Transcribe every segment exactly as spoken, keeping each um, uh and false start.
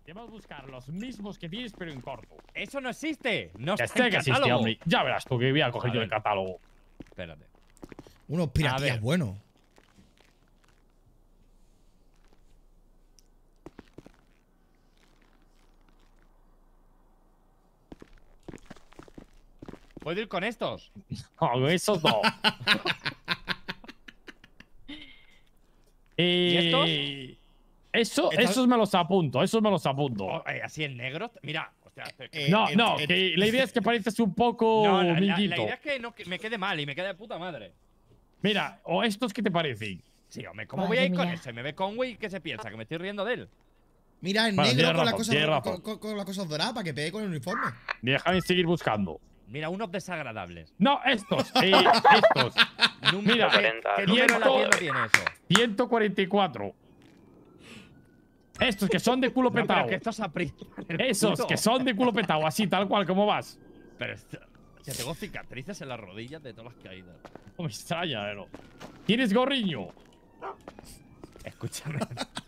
Debemos buscar los mismos que tienes, pero en corto. Eso no existe. No Que está en este que existe, catálogo. hombre. Ya verás tú que voy a coger A yo ver. el catálogo. Espérate. Unos A piratías ver. buenos. ¿Puedo ir con estos? No, esos no. ¿Y estos? Eh, Eso, Estas- esos me los apunto, esos me los apunto. Oh, eh, así en negro. Mira. Hostia, eh, Eh, no, eh, no, eh, que la idea es que pareces un poco no, la, la- la minguito. idea es que no que me quede mal y me quede de puta madre. Mira, o estos que te parecen. Sí, hombre, ¿cómo Madre voy a ir con mía. ese? Me ve Conway y ¿qué se piensa? ¿Que me estoy riendo de él? Mira, en Bueno, negro tienes con, las razón, cosas, tienes con, razón. con- con las cosas doradas para que pegue con el uniforme. Déjame seguir buscando. Mira, unos desagradables. No, estos, eh, estos. Número, Mira, ¿qué, qué número en la ciento- tienda tiene eso? ciento cuarenta y cuatro. Estos que son de culo No, pero petado. que estos aprietan el Esos culo. que son de culo petado, así, tal cual, como vas. Pero esto- o sea, tengo cicatrices en las rodillas de todas las caídas. No me extraña, pero. ¿Tienes gorriño? Escúchame.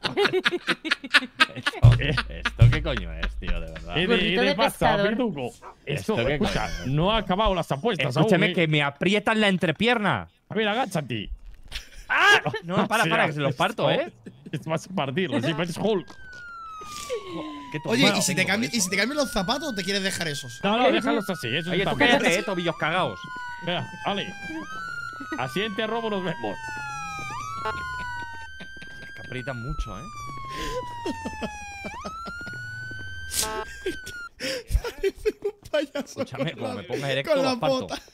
¿Esto, ¿Esto qué coño es, tío? De verdad. Eh, de, Gorrito de de pasta, pescador. Pituco. Esto, ¿Esto qué escucha, coño es? no ha acabado las apuestas Escúchame, aún, eh. que me aprietan la entrepierna. A ver, agáchate. ¡Ah! No, para, Sí, para, que se los parto, esto- ¿eh? Esto vas a partirlo, sí, pero es Hulk. ¿Qué Oye, tomado ¿y si, te tengo cambi- por ¿y eso? si te cambian los zapatos o te quieres dejar esos? No, no, déjalos así, eso Oye, está tú bien. cállate, eh, tobillos cagados. Mira, vale. Así en Te Robo nos vemos. Es que aprietan mucho, ¿eh? Un payaso Escúchame, con como la- me ponga erecto, con las los parto. botas.